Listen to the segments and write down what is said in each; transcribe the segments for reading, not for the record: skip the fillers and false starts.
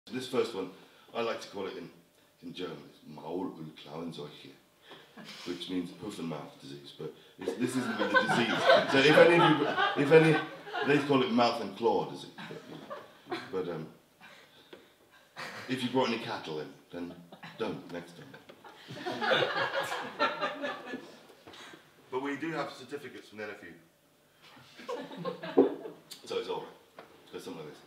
This first one, I like to call it in German, it's Maul- und Klauenseuche, which means hoof and mouth disease, but this isn't really a disease. So if any, they call it mouth and claw disease. But if you brought any cattle in, then don't next time. But we do have certificates from the NFU. So it's alright. So something like this.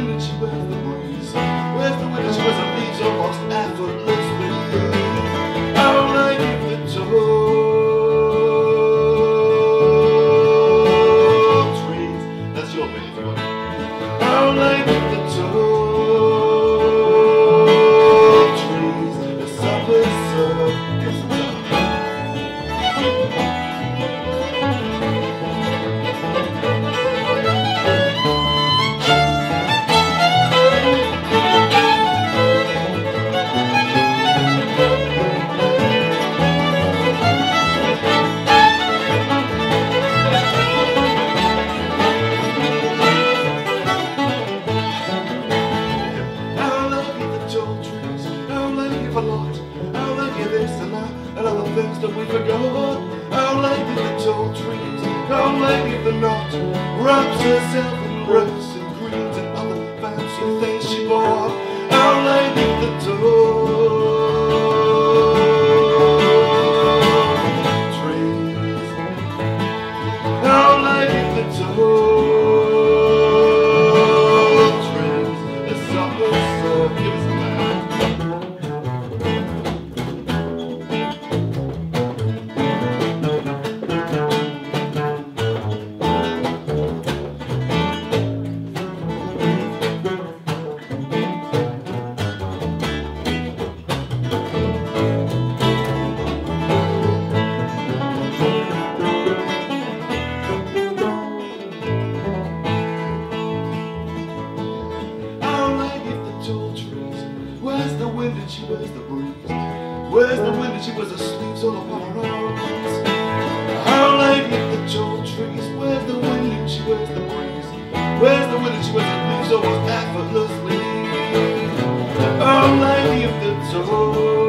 wind and she wears the breeze? Where's the wind and she wears the leaves almost effortlessly? Our lady of the tall trees. That's your bit if you want it. Our lady of the tall trees. The supper served. Give some supper. A lot, our lady of this and that, and other things that we forgot. Our lady of the tall trees, our lady of the knot, wraps herself in rose and greens and other fancy things she bought. Our lady of the tall trees, our lady of the tall trees, the supper served. Give us a laugh. Where's the wind and she wears the breeze? Where's the wind and she wears the sleeves all upon her arms? Our lady of the tall trees. Where's the wind and she wears the breeze? Where's the wind and she wears the leaves almost effortlessly? Our lady of the tall